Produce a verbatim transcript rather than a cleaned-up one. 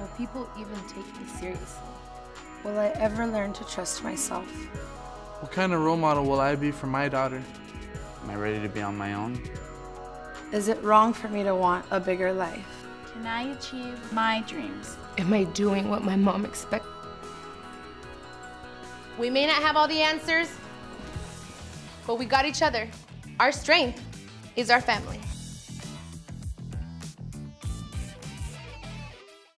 Will people even take me seriously? Will I ever learn to trust myself? What kind of role model will I be for my daughter? Am I ready to be on my own? Is it wrong for me to want a bigger life? Can I achieve my dreams? Am I doing what my mom expects? We may not have all the answers, but we got each other. Our strength is our family.